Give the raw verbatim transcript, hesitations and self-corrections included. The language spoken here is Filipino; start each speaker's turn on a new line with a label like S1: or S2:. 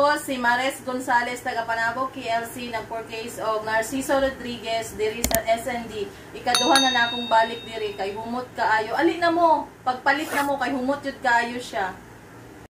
S1: Si Mares Gonzales, taga Panabo, K L C, nag-four case og Narciso Rodriguez, diri sa EsseNDee. Ikaduha na na akong balik diri, kay humot kaayo. Ali na mo, pagpalit na mo, kay humot yun kaayo siya.